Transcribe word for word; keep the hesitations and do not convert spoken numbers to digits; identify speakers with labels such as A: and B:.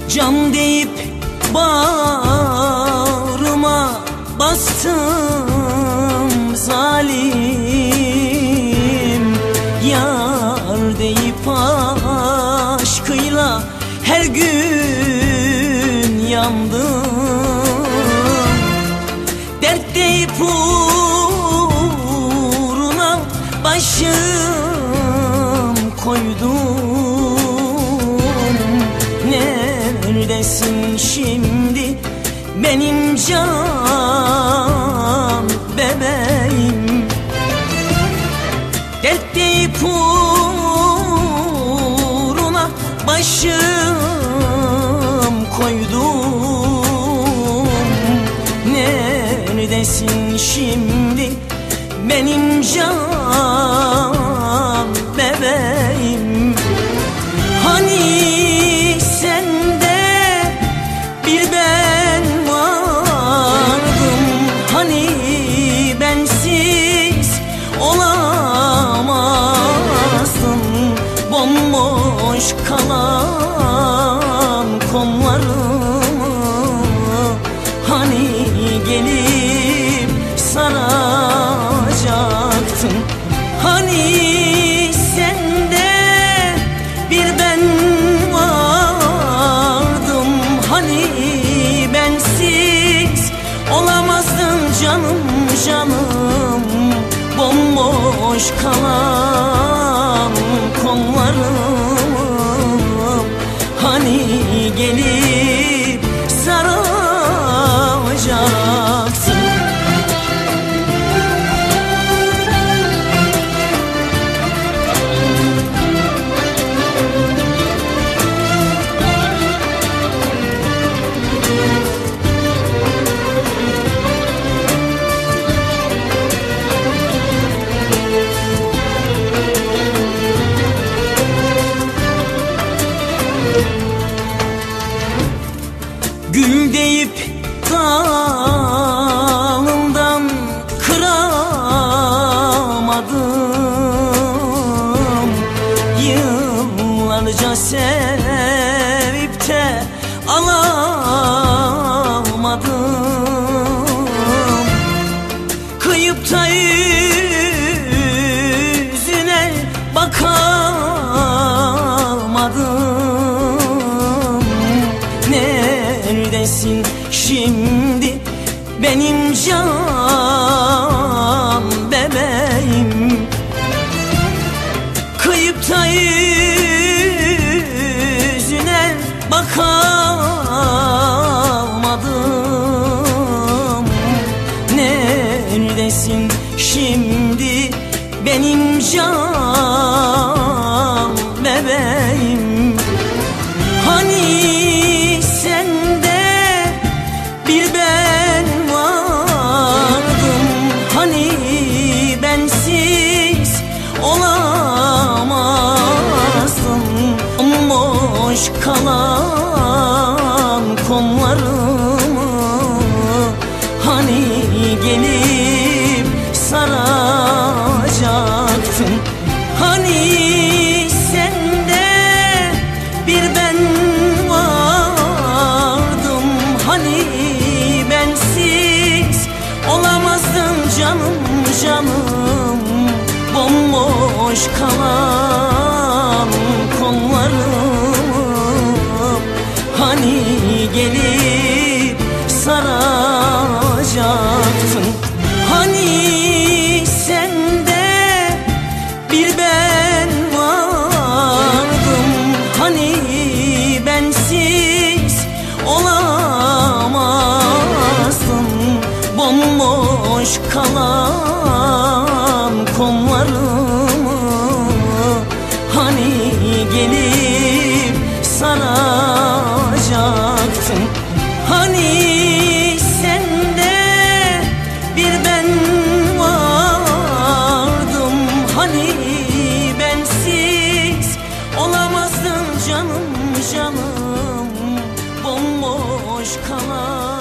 A: Can deyip bağrıma bastım zalim. Yar deyip aşkıyla her gün yandım. Dert deyip uğruna başım koydum. Neredesin şimdi benim can bebeğim? Dert deyip uğruna başım koydum. Neredesin şimdi benim can bebeğim? Hani sende bir ben vardım, hani bensiz olamazdın. Bomboş kalan kollarımı hani gelip saracaktın? Hani sende bir ben vardım, hani bensiz olamazdın canım canım. Bomboş kalan kollarım hani gelip saracaksın? Gül deyip dalından kıramadım. Yıllarca sevip de alamadım. Kıyıp da yüzüne bakamadım. Neredesin şimdi benim can bebeğim? Kıyıp da yüzüne bakamadım. Neredesin şimdi benim can bebeğim? Hani sende bir ben vardım, hani bensiz olamazdın. Bomboş kalan kollarımı hani gelip saracaktın? Hani sende bir ben vardım, hani bensiz olamazdın canım canım. Bomboş kalan kollarımı hani gelip saracaktın? Hani sende bir ben vardım, hani bensiz olamazdın. Bomboş kalan kollarımı hani gelip saracaktın? Hani sende bir ben vardım, hani bensiz olamazdın canım canım. Bomboş kalan